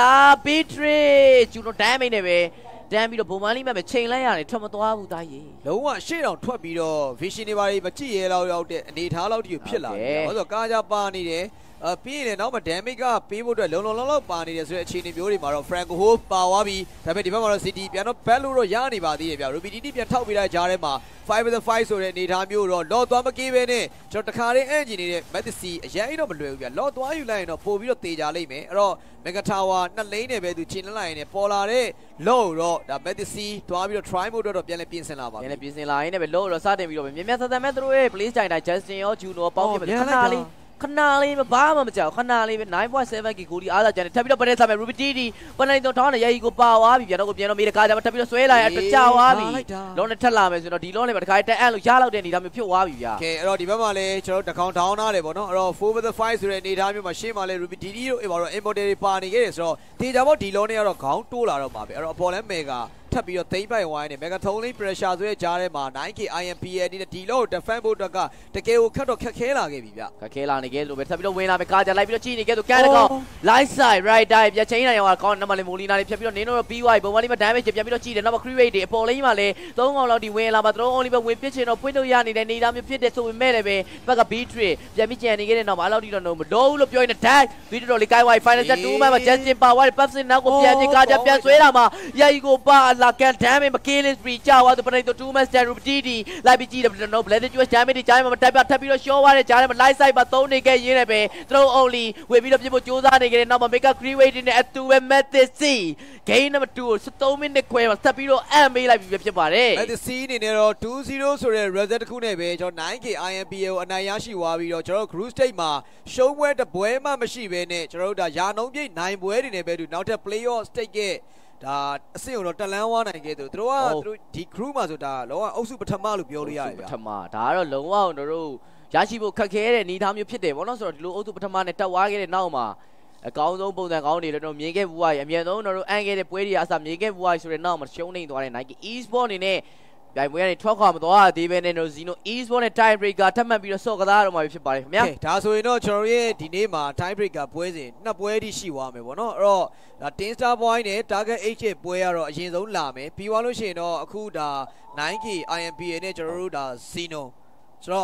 Beatrice ကျူတော့ damage နဲ့ပဲတန်းပြီးတော့ဘုံမန်းလေးမဲ့ချိန်လိုက်ရတယ်ထွက်မသွားဘူးသားကြီးလုံးဝရှေ့တောင်ထွက်ပြီးတော့ vision တွေပါမကြည့်ရဲလောက်ရောက်တဲ့အနေထားလောက်ကြီးဖြစ်လာတယ်ဘာလို့ဆိုကားကြပါနေတယ်ပြီးရင်လည်းနောက်မှာ damage ကပေးဖို့အတွက်လုံလောက်ပါနေတယ်ဆိုတဲ့အခြေအနေမျိုးတွေမှာတော့ Franco Ho ပါသွားပြီဒါပေမဲ့ဒီဘက်မှာတော့ City ပြန်တော့ back လို့တော့ရနေပါသေးတယ်ဗျ Rubidity ပြန်ထောက်ပေးလိုက်ကြားထဲမှာ5-5ဆိုတဲ့အနေထားမျိုးတော့လော့သွားမကေးပဲနဲ့ကျွန်တော်တခါလေးအင်ဂျင်နေတဲ့ Mythic အရင်တော့မလွယ်ဘူးဗျလော့သွားယူလိုက်ရင်တော့ပို့ပြီးတော့တေချာလိမ့်မယ်အဲ့တော့ Mega Tower 2 lane နဲ့ပဲသူချိန်လိုက်ရင်ပေါ်လာတဲ့လော့တော့ဒါ Mythic သွားပြီးတော့ try mode တော့ပြန်လဲပြင်ဆင်လာပါပြန်လဲပြင်ဆင်လာရင်လည်းပဲလော့တော့စတင်ပြီးတော့မြင်ဆက်မဲ့သူတို့ရဲ့ play style တိုင်း Justin ရော Juno ပေါင်းပြမယ်ခဏလေးခဏလေးဘာမှမကြောက်ခဏလေးပဲ 9.7k ကိုဒီအားသာကျန်တယ်ထပ်ပြီးတော့ပရဲစားမယ် Rubidity ပနိုင်တော့ထောင်းနေရည်ကိုပါသွားပြီပြန်တော့ကိုပြန်တော့မေးတကားကြမှာထပ်ပြီးတော့ဆွဲလာရအတွက်ကြောက်သွားပြီလောနဲ့ထက်လာမယ်ဆိုတော့ဒီလောနဲ့ပဲတခါတက်အပ်လို့ရလောက်တဲ့အနေထားမျိုးဖြစ်သွားပြီဗျာโอเคအဲ့တော့ဒီဘက်မှာလည်းကျွန်တော်တကောင်ထောင်းထားတယ်ပေါ့နော်အဲ့တော့ 4-5 ဆိုတဲ့အနေထားမျိုးမှာရှေ့မှာလည်း Rubidity တို့အဲ့ပါတော့ immortal တွေပါနေခဲ့တယ်ဆိုတော့တေချာပေါ့ဒီလောနဲ့ကတော့ခေါင်းတိုးလာတော့မှာပဲအဲ့တော့အပေါ်လဲမေဂါထပ်ပြီးတော့သိမ့်ပိုင်ဝိုင်းနေ Mega Tolling Pressure ဆိုတဲ့ကြားထဲမှာ 9K IMP ရဲ့ဒီဒီလောကို defend ဖို့အတွက်ကတကယ်ကိုခက်တော့ခက်ခဲလာခဲ့ပြီဗျခက်ခဲလာနေခဲ့လို့ပဲထပ်ပြီးတော့ဝင်လာမယ်ကားကြလိုက်ပြီးတော့ကြည့်နေခဲ့ဆိုကန်တကောင် light side right die ပြချင်းနိုင်အောင်ကောင်းနံပါတ်လေးမိုလီနာလေးဖြတ်ပြီးတော့နင်းတော့ပြီးသွားပြီဘုံဝါလေးမှာ damage ပြန်ပြီးတော့ကြည့်တယ်နောက်မှာ creep rate တွေအပေါ်လေးမှာလည်း3កောင်လောက်ဒီဝင်လာမှာ3 only ပဲဝင်ပစ်ချင်တော့ပွင့်လို့ရနေတဲ့နေသားမျိုးဖြစ်တယ်ဆိုပေမဲ့လည်းပဲဘက်က Beatrice ပြန်ပြီးကြံနေခဲ့တဲ့နောက်မှာအဲ့လောက်ထိတော့မတော်ဘူးလို့ပြောရင် dash ပြီးတော့လေကိုင်းဝိုင် final set 2 မှာ Justin Power Puffs နောက်ကိုပြန်ပြီးကားကြပြန်ဆွဲတာမှာယာယီကိုပါလာကန် damage Killing spree ကြောက်သွားသူပနေတော့2 match stand Rubidity လိုက်ပြီးကြည့်တယ် no blade US damage တွေကြားမှာတက်ပြထပ်ပြီးတော့ show သွားတဲ့ကြားထဲမှာ light side မှာ3နေခဲ့ရင်းနဲ့ပဲ throw only ဝင်ပြီးတော့ပြစ်ဖို့ကြိုးစားနေခဲ့တဲ့နောက်မှာ make up create weight နဲ့အတူပဲ Mythic game number 2ကို13 minute ခွဲမှာဆက်ပြီးတော့အမ်ပေးလိုက်ပြီးဖြစ်ပါတယ် Mythic အနေနဲ့တော့ 2-0 ဆိုတဲ့ result တစ်ခုနဲ့ပဲကျွန်တော် 9K IMPL ကိုအနိုင်ရရှိသွားပြီးတော့ကျွန်တော် group stage မှာရှုံးပွဲတစ်ပွဲမှမရှိဘဲနဲ့ကျွန်တော်တို့ဒါရာနှုန်းပြည့်နိုင်ပွဲတွေနဲ့ပဲသူနောက်ထပ် playoff stage ကဒါအဆင့်ကိုတော့တက်လန်းဝါနိုင်ခဲ့သူတို့ကသူတို့ဒီ group မှာဆိုတာလောကအုပ်စုပထမလို့ပြောလို့ရတယ်ဗျာပထမဒါကတော့လုံးဝတို့ရရှိဖို့ခက်ခဲတဲ့အနေအထားမျိုးဖြစ်တယ်ဗောနော်ဆိုတော့ဒီလိုအုပ်စုပထမနဲ့တက်သွားခဲ့တဲ့နောက်မှာအကောင်းဆုံးပုံစံကောင်းတွေလည်းတို့မြင်ခဲ့ဘူးရအမြဲဆုံးတို့အန်ခဲ့တဲ့ပွဲတွေအစားမြင်ခဲ့ဘူးရဆိုတဲ့နောက်မှာရှုံးနေသွားတဲ့ Nike Esports အနေနဲ့ပြိုင်ပွဲကနေထွက်ခွာမသွားသေးပဲနဲ့တို့ Zeno Esports နဲ့ Time Breaker ထပ်မံပြီးတော့ဆော့ကစားရတော့မှာဖြစ်ပါတယ်ခင်ဗျာဒါဆိုရင်တော့ကျွန်တော်ရဲ့ဒီနေ့မှာ Time Breaker ပွဲစဉ်နှစ်ပွဲထိရှိသွားမယ်ဗောနော်အဲ့တော့ဒါ Team Star Point နဲ့ Target H ပွဲကတော့အရင်ဆုံးလာမယ်ပြီးသွားလို့ရှိရင်တော့အခုဒါ 9K IMPL နဲ့ကျွန်တော်တို့ဒါ Zeno ဆိုတော့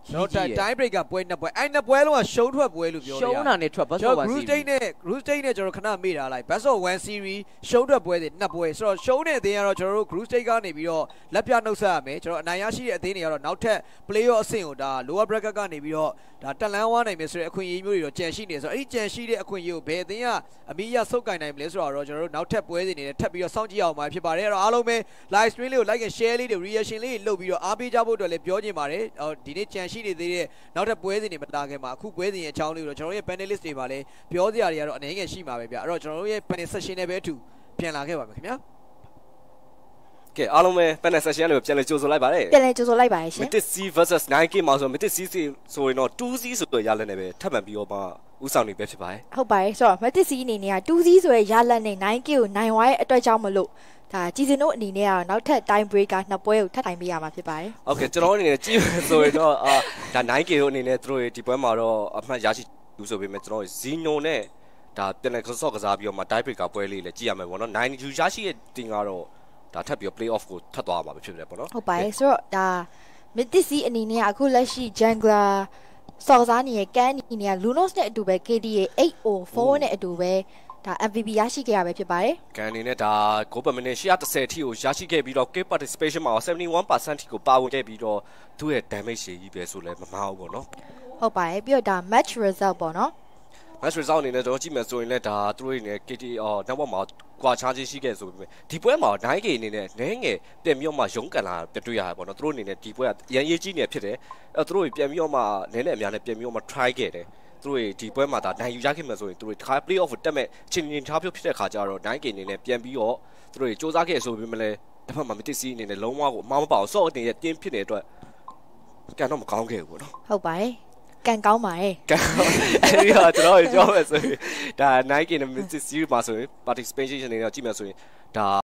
ကျွန်တော်တိုင်း break ကပွဲနှစ်ပွဲအဲ့နှစ်ပွဲလုံးကရှုံးထွက်ပွဲလို့ပြောလို့ရတယ်ရှုံးတာနဲ့ထွက် best of 1 group series stage နဲ့ group stage နဲ့ကျွန်တော်ခဏမေ့ထားလိုက် best of 1 series ရှုံးထွက်ပွဲတွေနှစ်ပွဲဆိုတော့ရှုံးတဲ့အသင်းကတော့ကျွန်တော်တို့ group stage ကနေပြီးတော့လက်ပြနှုတ်ဆက်ရမယ်ကျွန်တော်အနိုင်ရရှိတဲ့အသင်းတွေကတော့နောက်ထပ် playoff အဆင့်ကိုဒါ lower bracket ကနေပြီးတော့ဒါတက်လန်းဝါနိုင်မယ်ဆိုတဲ့အခွင့်အရေးမျိုးတွေတော့ကြံရှိနေဆိုတော့အဲ့ဒီကြံရှိတဲ့အခွင့်အရေးကိုဘယ်အသင်းကအမိအရဆုတ်ကင်နိုင်မလဲဆိုတော့ကျွန်တော်တို့နောက်ထပ်ပွဲတွေနေနဲ့ထပ်ပြီးတော့စောင့်ကြည့်အောင်ပါဖြစ်ပါတယ်အဲ့တော့အားလုံးပဲ live stream လေးကို like and share လေးတွေ reaction လေးတွေလုပ်ပြီးတော့အားပေးကြဖို့အတွက်လည်းပြောချင်ပါတယ်ဒီနေ့ကြံရှိနေသေးတဲ့နောက်ထပ်ပွဲစဉ်တွေမတာခင်မှာအခုပွဲစဉ်ရဲ့အကြောင်းလေးကိုကျွန်တော်တို့ရဲ့ panelist တွေမှာလည်းပြောစရာတွေကတော့အနေငယ်ရှိမှာပဲဗျအဲ့တော့ကျွန်တော်တို့ရဲ့ panel session နဲ့ပဲအတူပြန်လာခဲ့ပါမယ်ခင်ဗျာကဲအားလုံးပဲ panel session လေးကိုပြန်လည်ကြိုဆိုလိုက်ပါတယ်ပြန်လည်ကြိုဆိုလိုက်ပါရှင် Mythic C versus 9K မှာဆို Mythic C ဆိုရင်တော့ 2C ဆိုတော့ရလက်နဲ့ပဲထပ်မံပြီးတော့မှဥဆောင်နေပဲဖြစ်ပါတယ်ဟုတ်ပါတယ်ဆိုတော့ Mythic C အနေနဲ့က 2C ဆိုရဲရလက်နဲ့ 9K ကိုနိုင်သွားရဲ့အတွက်ကြောင့်မလို့ဒါကြည်စင်တို့အနေနဲ့ကတော့နောက်ထပ် time breaker နှစ်ပွဲကိုထပ်ထိုင်ပေးရမှာဖြစ်ပါတယ်ဟုတ်ကဲ့ကျွန်တော်အနေနဲ့ကြည့်ဆိုရင်တော့ဒါ 9K တို့အနေနဲ့သူတို့ဒီပွဲမှာတော့အမှတ်ရရှိသူဆိုပေမဲ့ကျွန်တော် Zeno နဲ့ဒါပြန်လည်ဆော့ကစားပြီးတော့မှ tie breaker ပွဲလေးလည်းကြည့်ရမယ်ပေါ့နော်9 ရရှိတဲ့တင်ကတော့ဒါထပ်ပြီးတော့ play off ကိုထပ်သွားမှာဖြစ်တယ်ပေါ့နော်ဟုတ်ပါတယ်ဆိုတော့ဒါ Mythic C အနေနဲ့အခုလက်ရှိ jungler စော်စားနေတဲ့ကန်အနေနဲ့ Lunos နဲ့အတူပဲ KD ရဲ့ 804 နဲ့အတူပဲဒါ MVP ရရှိခဲ့ရပဲဖြစ်ပါတယ်။ကန်အနေနဲ့ဒါ goal per minute 130ထိကိုရရှိခဲ့ပြီးတော့ K participation မှာ71%ထိကိုပါဝင်ခဲ့ပြီးတော့သူ့ရဲ့ damage ရှည်ကြီးပဲဆိုလဲမမှားဘူးပေါ့နော်။ဟုတ်ပါတယ်ပြီးတော့ဒါ match result ပေါ့နော်။ match result အနေနဲ့တော့ကြည့်မယ်ဆိုရင်လည်းဒါသူတို့ရဲ့ KT network မှာကွာခြားခြင်းရှိခဲ့ဆိုပေမဲ့ဒီပွဲမှာ 9K အနေနဲ့နည်းငယ်ပြန်ပြီးတော့မှရုန်းကန်လာတွေ့ရတာပေါ့နော်။သူတို့အနေနဲ့ဒီပွဲကရန်ရေးကြီးနေဖြစ်တယ်။သူတို့ပြန်ပြီးတော့မှနည်းနည်းအများနဲ့ပြန်ပြီးတော့မှ try ခဲ့တယ်။သူတို့ဒီပွဲမှာဒါနိုင်ယူရခဲ့မှာဆိုရင်သူတို့တစ်ခါ play off ကိုတက်မဲ့ချင်းချင်းထားဖြစ်တဲ့ခါကျတော့ 9K အနေနဲ့ပြန်ပြီးတော့သူတို့စူးစမ်းခဲ့ဆိုပေမဲ့လည်းတစ်ဖက်မှာ Mythic C အနေနဲ့လုံးဝကိုအမှားမပါအောင်ဆော့အနေနဲ့တင်းဖြစ်နေတဲ့အတွက်ကန်တော့မကောင်းခဲ့ဘူးပေါ့နော်ဟုတ်ပါတယ်ကန်ကောင်းပါတယ်ကန်အဲဒီတော့ကျွန်တော်ပြောမယ်ဆိုရင်ဒါ 9K နဲ့ Mythic C မှာဆိုရင် participation အနေနဲ့ကြည့်မယ်ဆိုရင်ဒါ